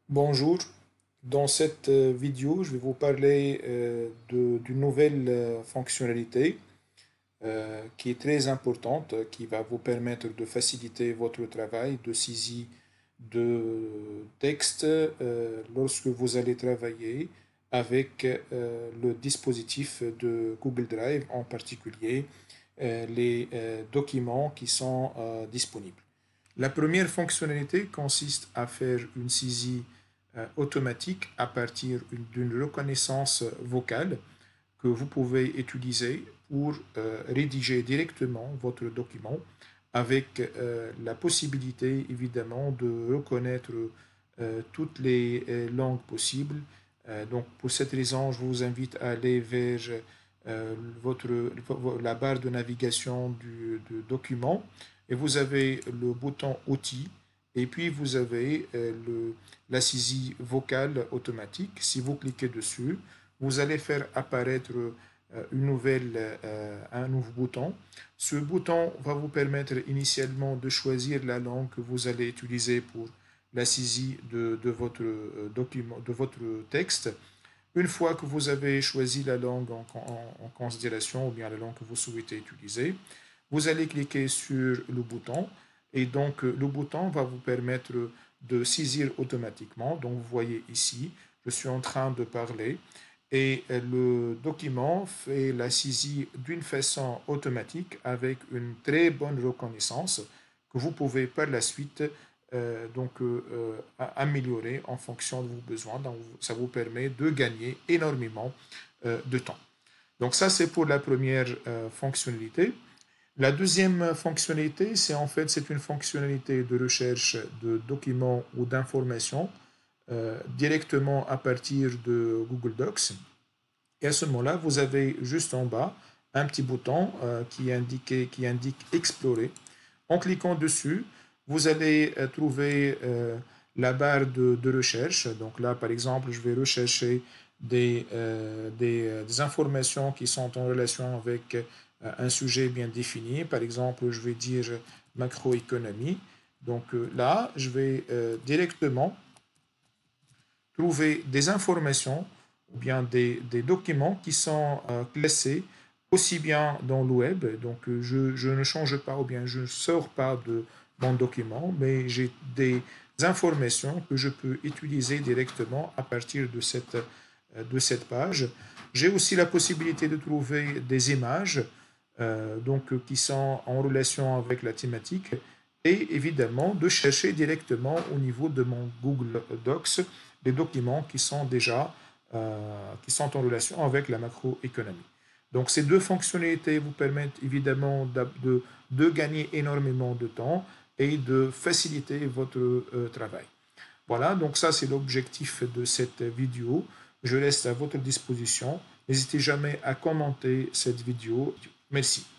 Bonjour, dans cette vidéo, je vais vous parler d'une nouvelle fonctionnalité qui est très importante, qui va vous permettre de faciliter votre travail de saisie de texte lorsque vous allez travailler avec le dispositif de Google Drive, en particulier les documents qui sont disponibles. La première fonctionnalité consiste à faire une saisie automatique à partir d'une reconnaissance vocale que vous pouvez utiliser pour rédiger directement votre document avec la possibilité évidemment de reconnaître toutes les langues possibles. Donc pour cette raison, je vous invite à aller vers votre, la barre de navigation du document et vous avez le bouton Outils et puis vous avez la saisie vocale automatique. Si vous cliquez dessus, vous allez faire apparaître un nouveau bouton. Ce bouton va vous permettre initialement de choisir la langue que vous allez utiliser pour la saisie de votre document, de votre texte. Une fois que vous avez choisi la langue en considération ou bien la langue que vous souhaitez utiliser, vous allez cliquer sur le bouton et donc le bouton va vous permettre de saisir automatiquement. Donc vous voyez ici, je suis en train de parler et le document fait la saisie d'une façon automatique avec une très bonne reconnaissance que vous pouvez par la suite améliorer en fonction de vos besoins. Donc, ça vous permet de gagner énormément de temps. Donc ça, c'est pour la première fonctionnalité. La deuxième fonctionnalité, c'est une fonctionnalité de recherche de documents ou d'informations directement à partir de Google Docs. Et à ce moment-là, vous avez juste en bas un petit bouton qui indique Explorer. En cliquant dessus, vous allez trouver la barre de recherche. Donc là, par exemple, je vais rechercher des informations qui sont en relation avec un sujet bien défini. Par exemple, je vais dire macroéconomie. Donc là, je vais directement trouver des informations ou bien des documents qui sont classés aussi bien dans le web. Donc je ne change pas ou bien je ne sors pas de mon document, mais j'ai des informations que je peux utiliser directement à partir de cette page. J'ai aussi la possibilité de trouver des images qui sont en relation avec la thématique et évidemment de chercher directement au niveau de mon Google Docs des documents qui sont déjà qui sont en relation avec la macroéconomie. Donc ces deux fonctionnalités vous permettent évidemment de gagner énormément de temps et de faciliter votre travail. Voilà, donc ça c'est l'objectif de cette vidéo. Je reste à votre disposition. N'hésitez jamais à commenter cette vidéo. Merci.